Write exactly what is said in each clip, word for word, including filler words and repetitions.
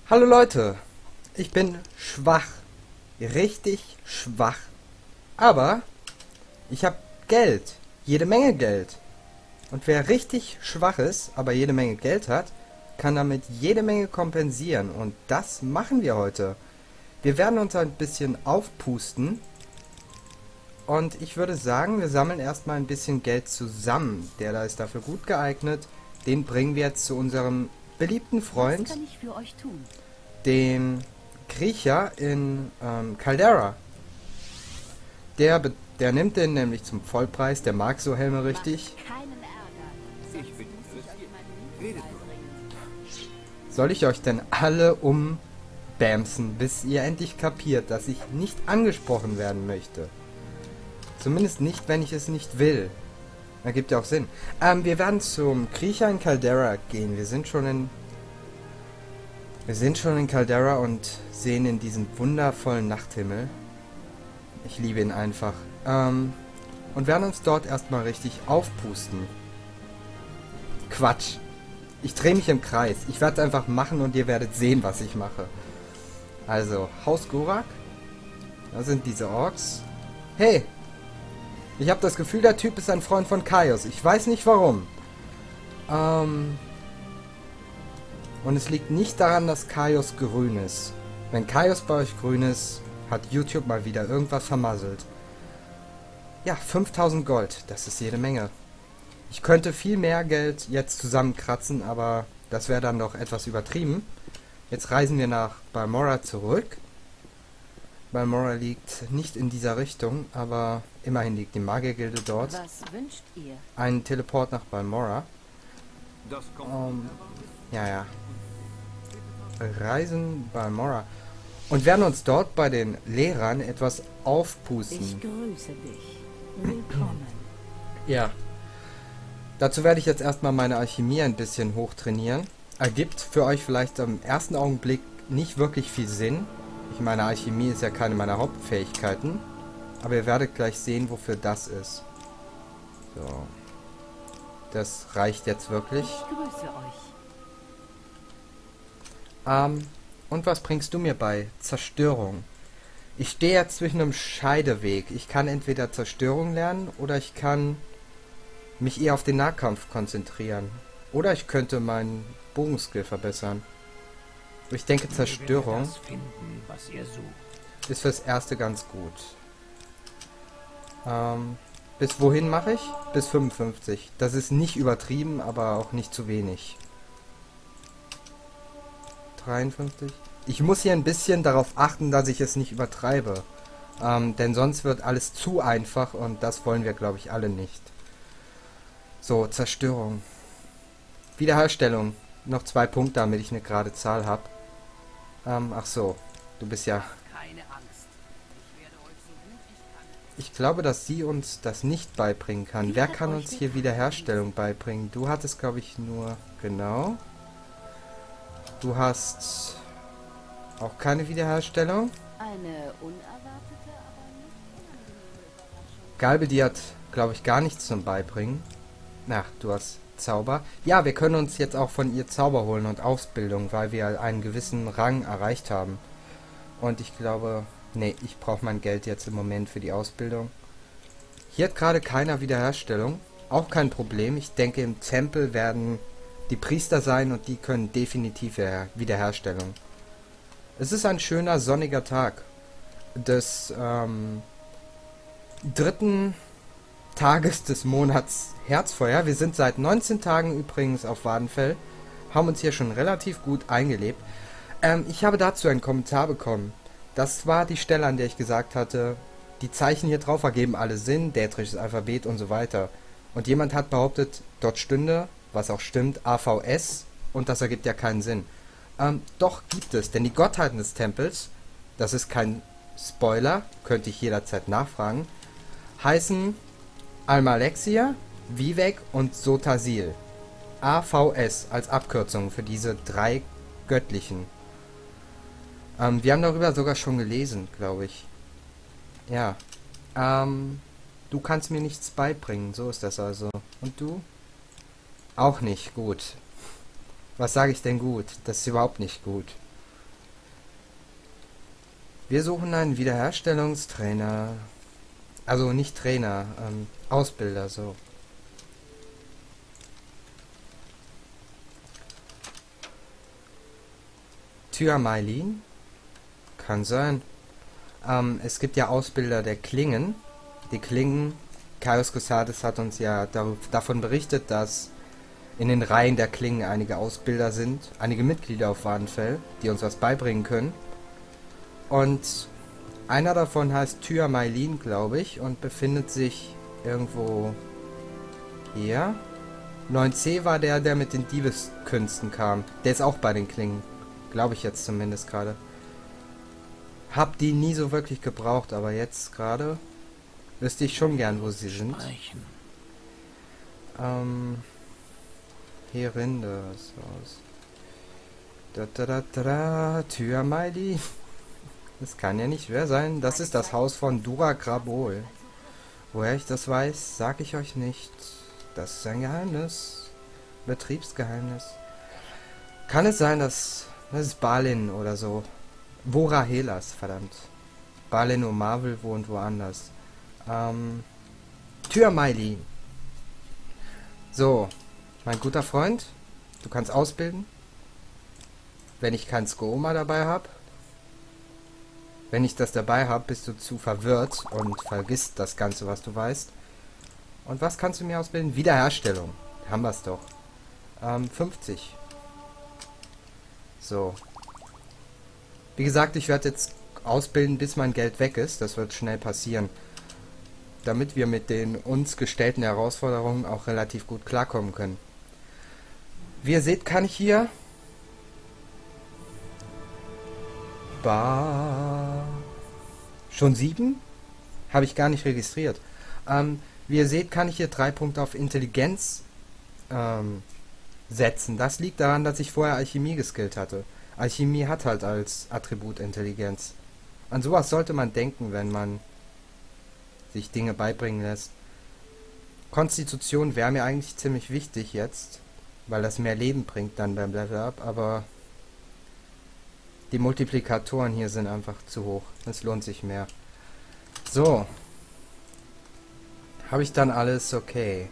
Hallo Leute, ich bin schwach, richtig schwach, aber ich habe Geld, jede Menge Geld. Und wer richtig schwach ist, aber jede Menge Geld hat, kann damit jede Menge kompensieren. Und das machen wir heute. Wir werden uns ein bisschen aufpusten. Und ich würde sagen, wir sammeln erstmal ein bisschen Geld zusammen. Der da ist dafür gut geeignet. Den bringen wir jetzt zu unserem beliebten Freund, Was kann ich für euch tun? dem Kriecher in ähm, Caldera. Der, be- der nimmt den nämlich zum Vollpreis. Der mag so Helme richtig. Macht keinen Ärger. Ich bin interessiert. Redet nur. Soll ich euch denn alle umbamsen, bis ihr endlich kapiert, dass ich nicht angesprochen werden möchte? Zumindest nicht, wenn ich es nicht will. Ergibt ja auch Sinn. Ähm, wir werden zum Kriecher in Caldera gehen. Wir sind schon in... Wir sind schon in Caldera und sehen in diesen wundervollen Nachthimmel. Ich liebe ihn einfach. Ähm, und werden uns dort erstmal richtig aufpusten. Quatsch. Ich drehe mich im Kreis. Ich werde es einfach machen und ihr werdet sehen, was ich mache. Also, Haus Gorak. Da sind diese Orks. Hey! Ich habe das Gefühl, der Typ ist ein Freund von Kaios. Ich weiß nicht warum. Ähm... Und es liegt nicht daran, dass Kaios grün ist. Wenn Kaios bei euch grün ist, hat YouTube mal wieder irgendwas vermasselt. Ja, fünftausend Gold. Das ist jede Menge. Ich könnte viel mehr Geld jetzt zusammenkratzen, aber das wäre dann doch etwas übertrieben. Jetzt reisen wir nach Balmora zurück. Balmora liegt nicht in dieser Richtung, aber immerhin liegt die Magiergilde dort. Was wünscht ihr? Ein Teleport nach Balmora. Das kommt. Ähm, ja, ja. Reisen Balmora. Und werden uns dort bei den Lehrern etwas aufpusten. Ich grüße dich. Willkommen. Ja. Dazu werde ich jetzt erstmal meine Alchemie ein bisschen hochtrainieren. Ergibt für euch vielleicht im ersten Augenblick nicht wirklich viel Sinn. Ich meine, Alchemie ist ja keine meiner Hauptfähigkeiten. Aber ihr werdet gleich sehen, wofür das ist. So. Das reicht jetzt wirklich. Ich grüße euch. Ähm, und was bringst du mir bei? Zerstörung. Ich stehe jetzt zwischen einem Scheideweg. Ich kann entweder Zerstörung lernen oder ich kann mich eher auf den Nahkampf konzentrieren. Oder ich könnte meinen Bogenskill verbessern. Ich denke, Zerstörung Das finden, was ihr sucht. ist fürs Erste ganz gut. Ähm, bis wohin mache ich? Bis fünfundfünfzig. Das ist nicht übertrieben, aber auch nicht zu wenig. dreiundfünfzig. Ich muss hier ein bisschen darauf achten, dass ich es nicht übertreibe. Ähm, denn sonst wird alles zu einfach und das wollen wir, glaube ich, alle nicht. So, Zerstörung. Wiederherstellung. Noch zwei Punkte, damit ich eine gerade Zahl habe. Ähm, ach so. Du bist ja... Keine Angst. Ich werde euch so gut ich kann. Ich glaube, dass sie uns das nicht beibringen kann. Wie Wer hat kann euch uns der hier Tag Wiederherstellung beibringen? Du hattest, glaube ich, nur... Genau. Du hast... auch keine Wiederherstellung. Eine unerwartete, aber nicht unangenehme Überraschung. Galbe, die hat, glaube ich, gar nichts zum Beibringen. Na, du hast Zauber. Ja, wir können uns jetzt auch von ihr Zauber holen und Ausbildung, weil wir einen gewissen Rang erreicht haben. Und ich glaube... Nee, ich brauche mein Geld jetzt im Moment für die Ausbildung. Hier hat gerade keiner Wiederherstellung. Auch kein Problem. Ich denke, im Tempel werden die Priester sein und die können definitiv Wiederher- Wiederherstellung. Es ist ein schöner sonniger Tag des ähm, dritten Tages des Monats Herzfeuer. Wir sind seit neunzehn Tagen übrigens auf Wadenfell, haben uns hier schon relativ gut eingelebt. Ähm, ich habe dazu einen Kommentar bekommen. Das war die Stelle, an der ich gesagt hatte, die Zeichen hier drauf ergeben alle Sinn, dätrisches Alphabet und so weiter. Und jemand hat behauptet, dort stünde, was auch stimmt, A V S und das ergibt ja keinen Sinn. Ähm, doch gibt es, denn die Gottheiten des Tempels, das ist kein Spoiler, könnte ich jederzeit nachfragen, heißen Almalexia, Vivek und Sotasil. A V S als Abkürzung für diese drei göttlichen. Ähm, wir haben darüber sogar schon gelesen, glaube ich. Ja. Ähm, du kannst mir nichts beibringen, so ist das also. Und du? Auch nicht, gut. Was sage ich denn gut? Das ist überhaupt nicht gut. Wir suchen einen Wiederherstellungstrainer. Also nicht Trainer, ähm, Ausbilder, so. Tyamailin? Kann sein. Ähm, es gibt ja Ausbilder der Klingen. Die Klingen, Kaios Cosades hat uns ja dar davon berichtet, dass in den Reihen der Klingen einige Ausbilder sind, einige Mitglieder auf Wadenfell, die uns was beibringen können. Und einer davon heißt Tyamailin, glaube ich, und befindet sich irgendwo hier. neun c war der, der mit den Diebeskünsten kam. Der ist auch bei den Klingen. Glaube ich jetzt zumindest gerade. Hab die nie so wirklich gebraucht, aber jetzt gerade wüsste ich schon gern, wo sie sind. Ähm... Herinde, was aus. Da da da da da, Tyamailin. Das kann ja nicht schwer sein. Das ist das Haus von Dura Grabol. Woher ich das weiß, sag ich euch nicht. Das ist ein Geheimnis. Betriebsgeheimnis. Kann es sein, dass... Das ist Balin oder so. Vorahelas, verdammt. Balin und Marvel wohnt woanders. Ähm... Tyamailin. So. Mein guter Freund, du kannst ausbilden. Wenn ich kein Skooma dabei habe. Wenn ich das dabei habe, bist du zu verwirrt und vergisst das Ganze, was du weißt. Und was kannst du mir ausbilden? Wiederherstellung. Haben wir es doch. Ähm, fünfzig. So. Wie gesagt, ich werde jetzt ausbilden, bis mein Geld weg ist. Das wird schnell passieren. Damit wir mit den uns gestellten Herausforderungen auch relativ gut klarkommen können. Wie ihr seht, kann ich hier... Bah... Schon sieben? Habe ich gar nicht registriert. Ähm, wie ihr seht, kann ich hier drei Punkte auf Intelligenz ähm, setzen. Das liegt daran, dass ich vorher Alchemie geskillt hatte. Alchemie hat halt als Attribut Intelligenz. An sowas sollte man denken, wenn man sich Dinge beibringen lässt. Konstitution wäre mir eigentlich ziemlich wichtig jetzt, weil das mehr Leben bringt dann beim Level Up, aber die Multiplikatoren hier sind einfach zu hoch. Es lohnt sich mehr. So. Habe ich dann alles okay.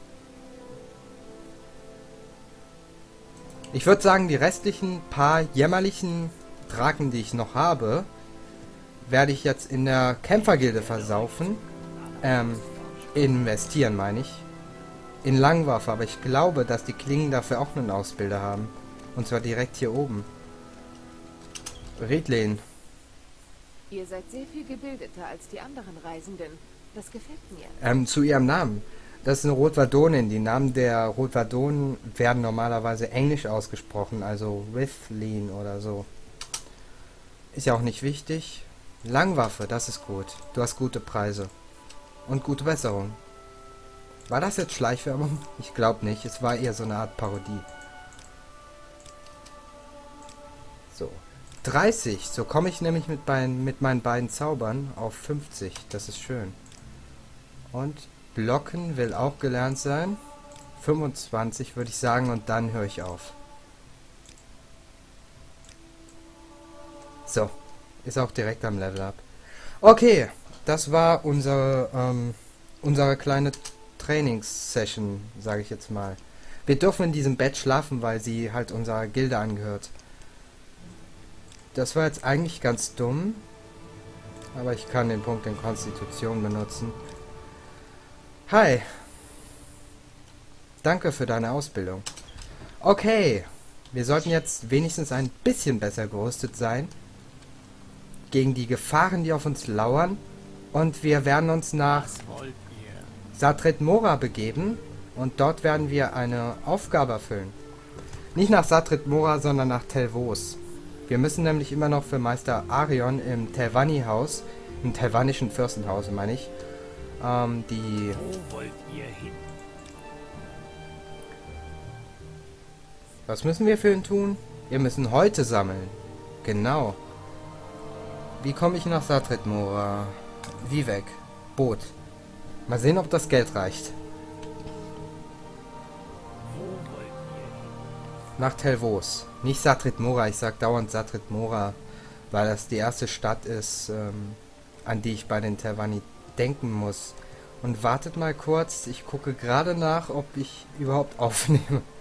Ich würde sagen, die restlichen paar jämmerlichen Draken, die ich noch habe, werde ich jetzt in der Kämpfergilde versaufen. Ähm, investieren, meine ich. In Langwaffe, aber ich glaube, dass die Klingen dafür auch einen Ausbilder haben. Und zwar direkt hier oben. Redlin. Ihr seid sehr viel gebildeter als die anderen Reisenden. Das gefällt mir. Ähm, zu ihrem Namen. Das ist eine Rotvardonin. Die Namen der Rotvardonen werden normalerweise englisch ausgesprochen, also Withlin oder so. Ist ja auch nicht wichtig. Langwaffe, das ist gut. Du hast gute Preise. Und gute Besserung. War das jetzt Schleichwerbung? Ich glaube nicht. Es war eher so eine Art Parodie. So. dreißig. So komme ich nämlich mit, mein, mit meinen beiden Zaubern auf fünfzig. Das ist schön. Und Blocken will auch gelernt sein. fünfundzwanzig würde ich sagen und dann höre ich auf. So. Ist auch direkt am Level Up. Okay. Das war unsere, ähm, unsere kleine Trainingssession, sage ich jetzt mal. Wir dürfen in diesem Bett schlafen, weil sie halt unserer Gilde angehört. Das war jetzt eigentlich ganz dumm. Aber ich kann den Punkt in Konstitution benutzen. Hi. Danke für deine Ausbildung. Okay. Wir sollten jetzt wenigstens ein bisschen besser gerüstet sein. Gegen die Gefahren, die auf uns lauern. Und wir werden uns nach Satret Mora begeben. Und dort werden wir eine Aufgabe erfüllen. Nicht nach Satret Mora, sondern nach Telvos. Wir müssen nämlich immer noch für Meister Arion im Telvanni-Haus, im Telvannischen Fürstenhaus, meine ich, ähm, die... Wo wollt ihr hin? Was müssen wir für ihn tun? Wir müssen heute sammeln. Genau. Wie komme ich nach Satret Mora? Wie weg? Boot. Mal sehen, ob das Geld reicht. Wo wollt ihr hin? Nach Telvos. Nicht Satret Mora, ich sag dauernd Satret Mora, weil das die erste Stadt ist, ähm, an die ich bei den Tervani denken muss. Und wartet mal kurz, ich gucke gerade nach, ob ich überhaupt aufnehme.